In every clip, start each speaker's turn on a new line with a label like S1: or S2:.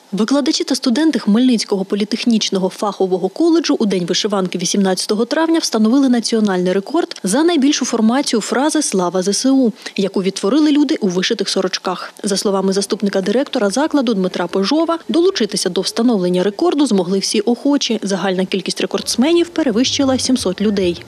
S1: Викладачі та студенти Хмельницького політехнічного фахового коледжу у День вишиванки 18 травня встановили національний рекорд за найбільшу формацію фрази «Слава ЗСУ», яку відтворили люди у вишитих сорочках. За словами заступника директора закладу Дмитра Пежова, долучитися до встановлення рекорду змогли всі охочі. Загальна кількість рекордсменів перевищила 700 людей.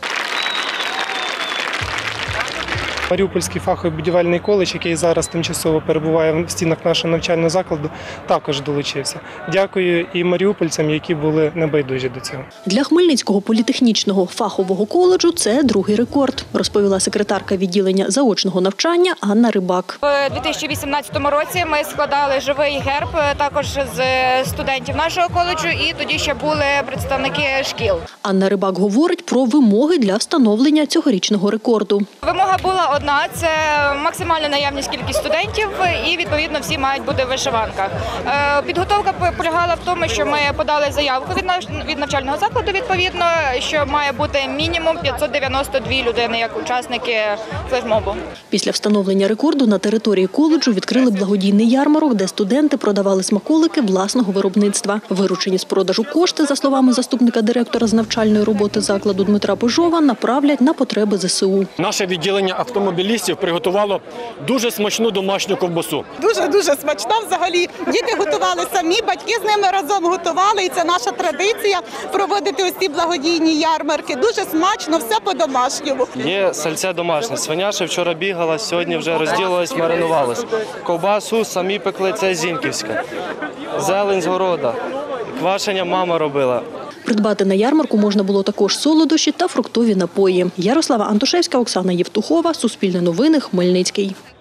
S2: Маріупольський фаховий будівельний коледж, який зараз тимчасово перебуває в стінах нашого навчального закладу, також долучився. Дякую і маріупольцям, які були небайдужі до цього.
S1: Для Хмельницького політехнічного фахового коледжу це другий рекорд, розповіла секретарка відділення заочного навчання Анна Рибак.
S3: У 2018 році ми складали живий герб також з студентів нашого коледжу, і тоді ще були представники шкіл.
S1: Анна Рибак говорить про вимоги для встановлення цьогорічного рекорду.
S3: Вимога була одна – це максимальна наявність кількість студентів і, відповідно, всі мають бути в вишиванках. Підготовка полягала в тому, що ми подали заявку від навчального закладу, відповідно, що має бути мінімум 592 людини як учасники флешмобу.
S1: Після встановлення рекорду на території коледжу відкрили благодійний ярмарок, де студенти продавали смаколики власного виробництва. Виручені з продажу кошти, за словами заступника директора з навчальної роботи закладу Дмитра Пежова, направлять на потреби ЗСУ.
S4: Наше відділення автомобілістів приготувало дуже смачну домашню ковбасу.
S5: Дуже смачна взагалі. Діти готували самі, батьки з ними разом готували. І це наша традиція проводити ось ці благодійні ярмарки. Дуже смачно, все по-домашньому.
S6: Є сальце домашнє. Свиня ще вчора бігала, сьогодні вже розділилась, маринувалась. Ковбасу самі пекли, це зіньківська. Зелень з города. Квашення мама робила.
S1: Придбати на ярмарку можна було також солодощі та фруктові напої. Ярослава Антошевська, Оксана Євтухова, Суспільне новини, Хмельницький.